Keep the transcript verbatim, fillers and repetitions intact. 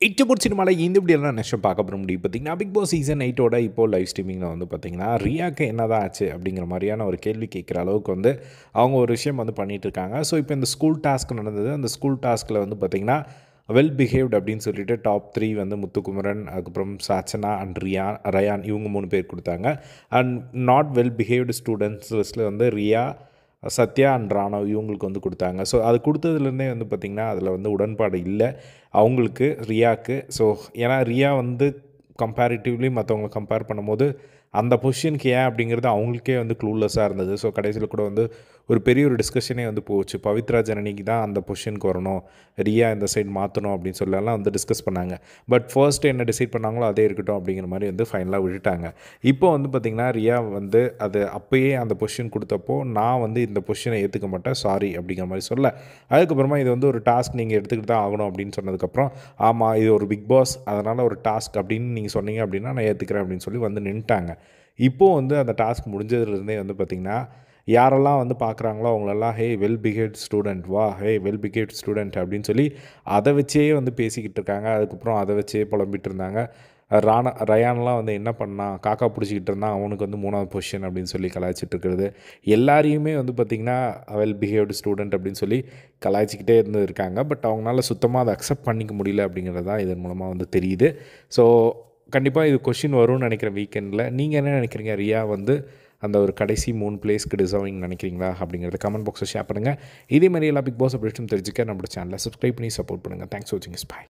இச்சபோட் சினிமாவில் இந்த இப்படியெல்லாம் நெக்ஸ்ட் பார்க்க போகிற முடியும் பார்த்தீங்கன்னா பிக் பாஸ் சீசன் எயிட்டோட இப்போ லைவ் ஸ்ட்ரீமிங்கில் வந்து பார்த்தீங்கன்னா ரியாக்கு என்னதான் ஆச்சு அப்படிங்கிற மாதிரியான ஒரு கேள்வி கேட்குற அளவுக்கு வந்து அவங்க ஒரு விஷயம் வந்து பண்ணிகிட்டு இருக்காங்க. ஸோ இப்போ இந்த ஸ்கூல் டாஸ்க் நடந்தது. அந்த ஸ்கூல் டாஸ்கில் வந்து பார்த்திங்கன்னா வெல் பிஹேவ்ட் அப்படின்னு சொல்லிட்டு டாப் த்ரீ வந்து முத்துக்குமரன், அதுக்கப்புறம் சாச்சனா அண்ட் ரியா ரயான் இவங்க மூணு பேர் கொடுத்தாங்க. And not well behaved students லிஸ்ட்டில் வந்து ரியா, சத்யா அண்ட் ராணவ் இவங்களுக்கு வந்து கொடுத்தாங்க. ஸோ அது கொடுத்ததுலேருந்தே வந்து பார்த்திங்கன்னா அதில் வந்து உடன்பாடு இல்லை அவங்களுக்கு, ரியாவுக்கு. ஸோ ஏன்னா ரியா வந்து கம்பேரிட்டிவ்லி மற்றவங்களை கம்பேர் பண்ணும்போது அந்த பொசிஷனுக்கு ஏன் அப்படிங்கிறது அவங்களுக்கே வந்து க்ளூலெஸ்ஸாக இருந்தது. ஸோ கடைசியில் கூட வந்து ஒரு பெரிய ஒரு டிஸ்கஷனே வந்து போச்சு. பவித்ரா ஜனனிக்கு தான் அந்த பொசிஷனுக்கு வரணும், ரியா இந்த சைடு மாற்றணும் அப்படின்னு சொல்லலாம் வந்து டிஸ்கஸ் பண்ணாங்க. பட் ஃபர்ஸ்ட் என்ன டிசைட் பண்ணாங்களோ அதே இருக்கட்டும் அப்படிங்கிற மாதிரி வந்து ஃபைனலாக விட்டுட்டாங்க. இப்போ வந்து பார்த்திங்கன்னா ரியா வந்து அது அப்போயே அந்த பொசிஷன் கொடுத்தப்போ நான் வந்து இந்த பொசிஷனை ஏற்றுக்க மாட்டேன், சாரி அப்படிங்கிற மாதிரி சொல்ல, அதுக்கப்புறமா இது வந்து ஒரு டாஸ்க் நீங்கள் எடுத்துக்கிட்டு தான் ஆகணும் அப்படின்னு சொன்னதுக்கப்புறம் ஆமாம் இது ஒரு பிக் பாஸ் அதனால் ஒரு டாஸ்க் அப்படின்னு நீங்கள் சொன்னீங்க அப்படின்னா நான் ஏற்றுக்கிறேன் அப்படின்னு சொல்லி வந்து நின்ட்டாங்க. இப்போது வந்து அந்த டாஸ்க் முடிஞ்சதுலேருந்தே வந்து பார்த்திங்கன்னா யாரெல்லாம் வந்து பார்க்குறாங்களோ அவங்களெல்லாம் ஹே வெல் பிஹேவ்ட் ஸ்டூடெண்ட், வா ஹே வெல் பிஹேவ்ட் ஸ்டூடெண்ட் அப்படின்னு சொல்லி அதை வச்சே வந்து பேசிக்கிட்டு இருக்காங்க. அதுக்கப்புறம் அதை வச்சே புலம்பிகிட்டு இருந்தாங்க. ராணா ரயான்லாம் வந்து என்ன பண்ணான், காக்கா பிடிச்சிக்கிட்டு இருந்தான், அவனுக்கு வந்து மூணாவது பொசிஷன் அப்படின்னு சொல்லி கலாய்ச்சிட்டு இருக்கிறது. எல்லாரையுமே வந்து பார்த்திங்கன்னா வெல் பிஹேவ்டு ஸ்டூடெண்ட் அப்படின்னு சொல்லி கலாய்ச்சிக்கிட்டே இருந்து இருக்காங்க. பட் அவங்களால சுத்தமாக அதை அக்செப்ட் பண்ணிக்க முடியல அப்படிங்கிறது தான் இதன் மூலமாக வந்து தெரியுது. ஸோ கண்டிப்பாக இது கொஷின் வரும்னு நினைக்கிறேன் வீக்கெண்டில். நீங்கள் என்ன நினைக்கிறீங்க? ரியா வந்து அந்த ஒரு கடைசி மூணு பிளேஸ்க்கு டிசர்விங் நினைக்கிறீங்களா அப்படிங்கிறத கமெண்ட் பாக்ஸில் ஷேர் பண்ணுங்கள். இதே மாதிரி எல்லா பிக் பாஸ் அப்டேட்ஸும் தெரிஞ்சுக்க நம்மளோட சேனலை சப்ஸ்கிரைப் பண்ணி சப்போர்ட் பண்ணுங்கள். தேங்க்ஸ் ஃபார் வாட்சிங். பை.